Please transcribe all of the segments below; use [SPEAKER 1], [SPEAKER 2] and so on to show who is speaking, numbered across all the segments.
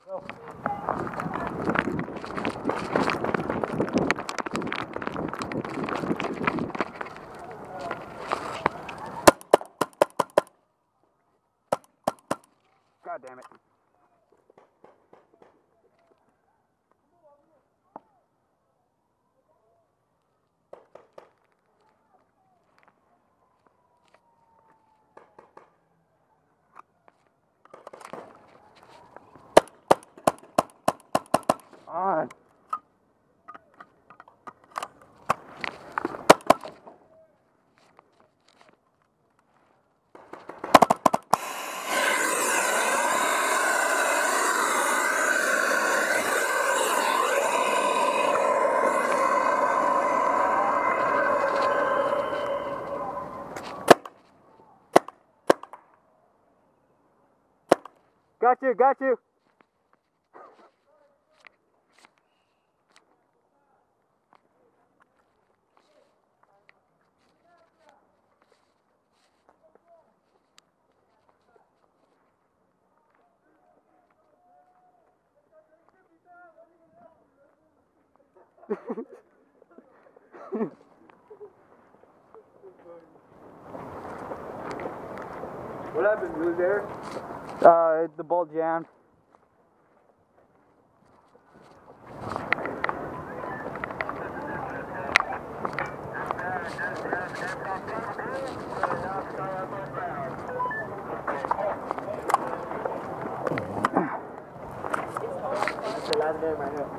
[SPEAKER 1] God damn it. On. Got you, got you.
[SPEAKER 2] What happened? You was there?
[SPEAKER 1] The bolt jammed.
[SPEAKER 2] That's the last game right here.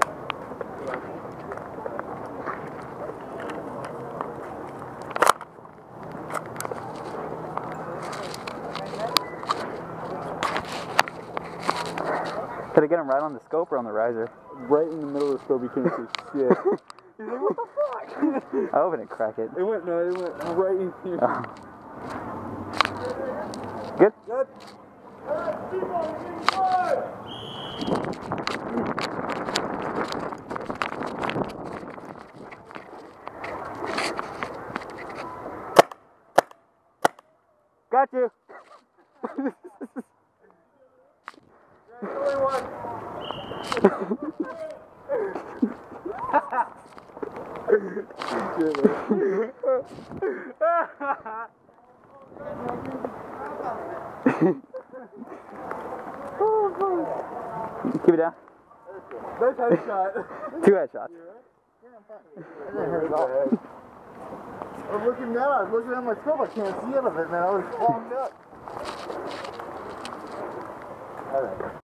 [SPEAKER 1] Did I get him right on the scope or on the riser?
[SPEAKER 2] Right in the middle of the scope, you can't see shit. He's like, what the fuck?
[SPEAKER 1] I hope I didn't crack it.
[SPEAKER 2] It went right in here.
[SPEAKER 1] Oh. Good?
[SPEAKER 2] Good.
[SPEAKER 1] Got you. Keep it down.
[SPEAKER 2] Nice headshot.
[SPEAKER 1] 2 headshots.
[SPEAKER 2] That didn't hurt at all. I was looking down, I was looking at my scope, I can't see out of it, man. I was fogged up. Alright.